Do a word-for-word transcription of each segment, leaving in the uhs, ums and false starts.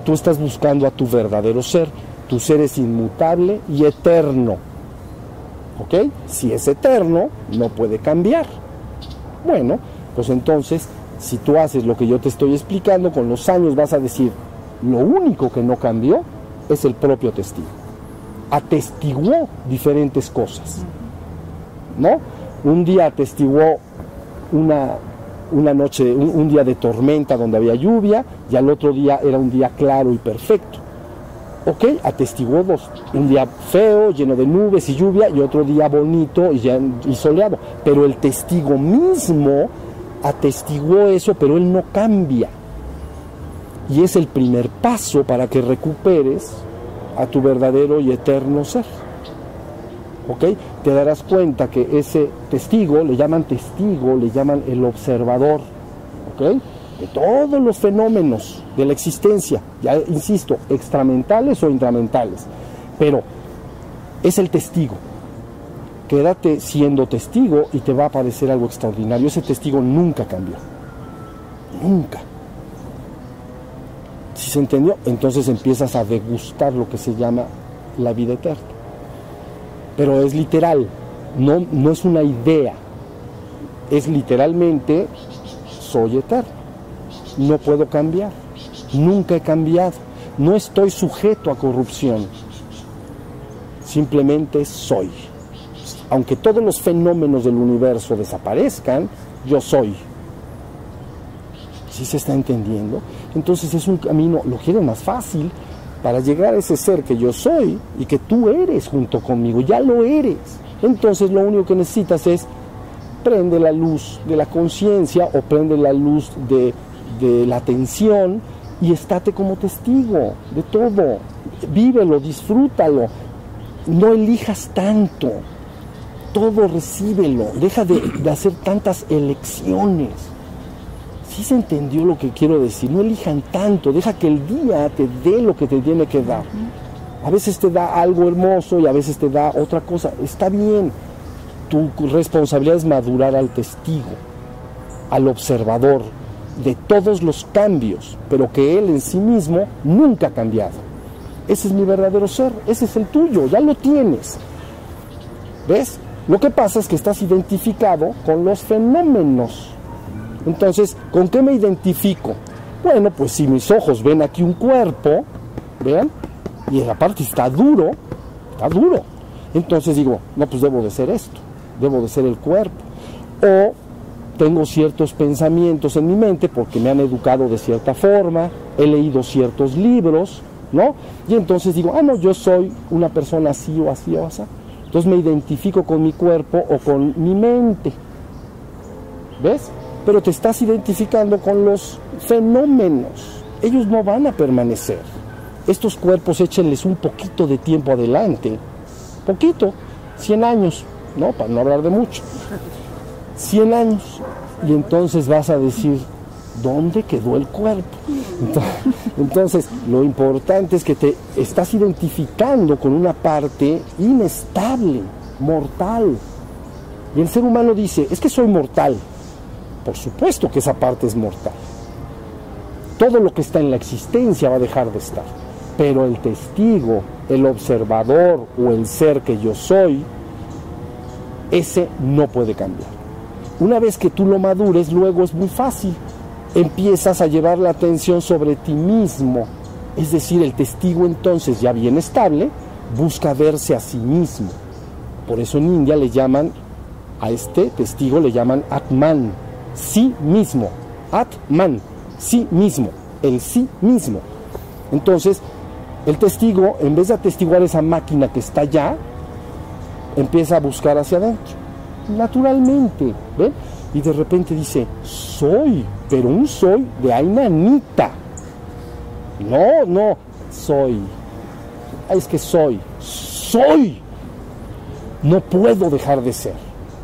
tú estás buscando a tu verdadero ser. Tu ser es inmutable y eterno. ¿Ok? Si es eterno, no puede cambiar. Bueno, pues entonces, si tú haces lo que yo te estoy explicando, con los años vas a decir, lo único que no cambió es el propio testigo. Atestiguó diferentes cosas, ¿no? Un día atestiguó una, una noche, un, un día de tormenta donde había lluvia, y al otro día era un día claro y perfecto. Ok, atestiguó dos, un día feo, lleno de nubes y lluvia, y otro día bonito y, ya, y soleado. Pero el testigo mismo atestiguó eso, pero él no cambia. Y es el primer paso para que recuperes a tu verdadero y eterno ser. ¿Ok? Te darás cuenta que ese testigo, le llaman testigo, le llaman el observador, ¿ok? De todos los fenómenos de la existencia, ya insisto, extramentales o intramentales, pero es el testigo. Quédate siendo testigo y te va a parecer algo extraordinario. Ese testigo nunca cambió, nunca. Si se entendió, entonces empiezas a degustar lo que se llama la vida eterna. Pero es literal, no, no es una idea, es literalmente, soy eterno. No puedo cambiar, nunca he cambiado, no estoy sujeto a corrupción, simplemente soy. Aunque todos los fenómenos del universo desaparezcan, yo soy. ¿Sí se está entendiendo? Entonces es un camino, lo quiero más fácil, para llegar a ese ser que yo soy y que tú eres junto conmigo, ya lo eres. Entonces lo único que necesitas es prende la luz de la conciencia o prende la luz de de la atención y estate como testigo de todo, vívelo, disfrútalo, no elijas tanto, todo recíbelo, deja de, de hacer tantas elecciones. ¿Sí se entendió lo que quiero decir? No elijan tanto, deja que el día te dé lo que te tiene que dar. A veces te da algo hermoso y a veces te da otra cosa, está bien. Tu responsabilidad es madurar al testigo, al observador de todos los cambios, pero que él en sí mismo nunca ha cambiado. Ese es mi verdadero ser, ese es el tuyo, ya lo tienes. ¿Ves? Lo que pasa es que estás identificado con los fenómenos. Entonces, ¿con qué me identifico? Bueno, pues si mis ojos ven aquí un cuerpo, vean, y aparte está duro, está duro. Entonces digo, no, pues debo de ser esto, debo de ser el cuerpo. O tengo ciertos pensamientos en mi mente porque me han educado de cierta forma, he leído ciertos libros, ¿no? Y entonces digo, ah, no, yo soy una persona así o así o así. Entonces me identifico con mi cuerpo o con mi mente. ¿Ves? Pero te estás identificando con los fenómenos. Ellos no van a permanecer. Estos cuerpos échenles un poquito de tiempo adelante. Poquito, cien años, ¿no? Para no hablar de mucho. cien años, y entonces vas a decir, ¿dónde quedó el cuerpo? Entonces, lo importante es que te estás identificando con una parte inestable, mortal. Y el ser humano dice, es que soy mortal. Por supuesto que esa parte es mortal. Todo lo que está en la existencia va a dejar de estar. Pero el testigo, el observador o el ser que yo soy, ese no puede cambiar. Una vez que tú lo madures, luego es muy fácil. Empiezas a llevar la atención sobre ti mismo. Es decir, el testigo entonces, ya bien estable, busca verse a sí mismo. Por eso en India le llaman, a este testigo le llaman Atman, sí mismo. Atman, sí mismo, el sí mismo. Entonces, el testigo, en vez de atestiguar esa máquina que está allá, empieza a buscar hacia adentro. Naturalmente, ¿ven? Y de repente dice, soy, pero un soy de Ainanita. No, no, soy. Es que soy, soy. No puedo dejar de ser.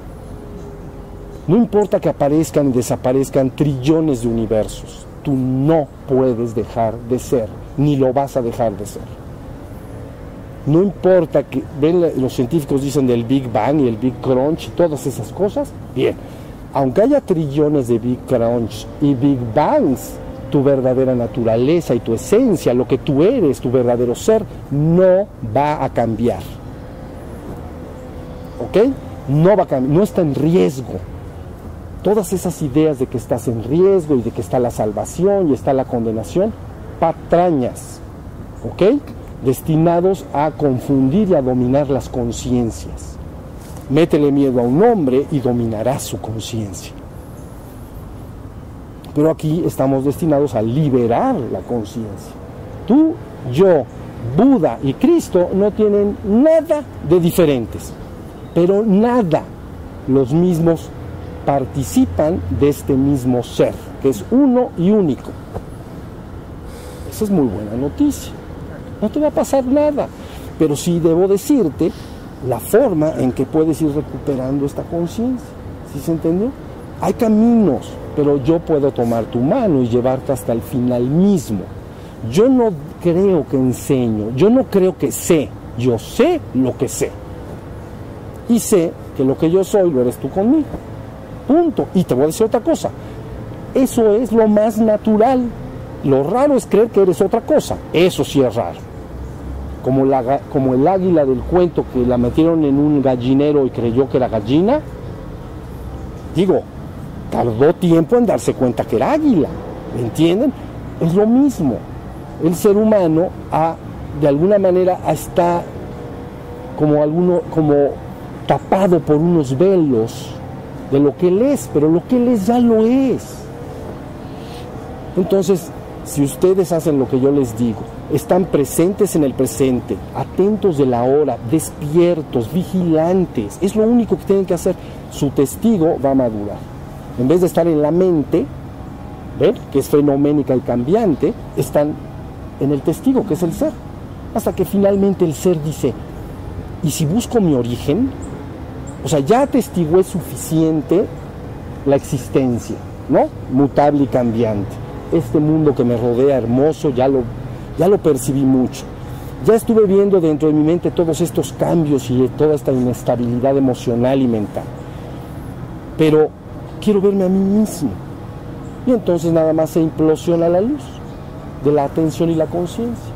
No importa que aparezcan y desaparezcan trillones de universos, tú no puedes dejar de ser, ni lo vas a dejar de ser. No importa que, ven, los científicos dicen del Big Bang y el Big Crunch y todas esas cosas, bien, aunque haya trillones de Big Crunch y Big Bangs, tu verdadera naturaleza y tu esencia, lo que tú eres, tu verdadero ser, no va a cambiar. ¿Ok? No va a cambiar, no está en riesgo. Todas esas ideas de que estás en riesgo y de que está la salvación y está la condenación, patrañas, ¿ok? Destinados a confundir y a dominar las conciencias. Métele miedo a un hombre y dominará su conciencia. Pero aquí estamos destinados a liberar la conciencia. Tú, yo, Buda y Cristo no tienen nada de diferentes, pero nada. Los mismos participan de este mismo ser, que es uno y único. Esa es muy buena noticia. No te va a pasar nada, pero sí debo decirte la forma en que puedes ir recuperando esta conciencia. ¿Sí se entendió? Hay caminos, pero yo puedo tomar tu mano y llevarte hasta el final mismo. Yo no creo que enseño, yo no creo que sé, yo sé lo que sé. Y sé que lo que yo soy lo eres tú conmigo. Punto. Y te voy a decir otra cosa. Eso es lo más natural. Lo raro es creer que eres otra cosa. Eso sí es raro. Como, la, como el águila del cuento que la metieron en un gallinero y creyó que era gallina. Digo, tardó tiempo en darse cuenta que era águila. ¿Me entienden? Es lo mismo. El ser humano ha, de alguna manera está como, alguno, como tapado por unos velos de lo que él es, pero lo que él es ya lo es. Entonces, si ustedes hacen lo que yo les digo, están presentes en el presente, atentos de la hora, despiertos, vigilantes, es lo único que tienen que hacer, su testigo va a madurar. En vez de estar en la mente, ¿ven? Que es fenoménica y cambiante, están en el testigo, que es el ser. Hasta que finalmente el ser dice, ¿y si busco mi origen? O sea, ya atestigué suficiente la existencia, ¿no? Mutable y cambiante. Este mundo que me rodea hermoso, ya lo, ya lo percibí mucho. Ya estuve viendo dentro de mi mente todos estos cambios y toda esta inestabilidad emocional y mental. Pero quiero verme a mí mismo. Y entonces nada más se implosiona la luz de la atención y la conciencia.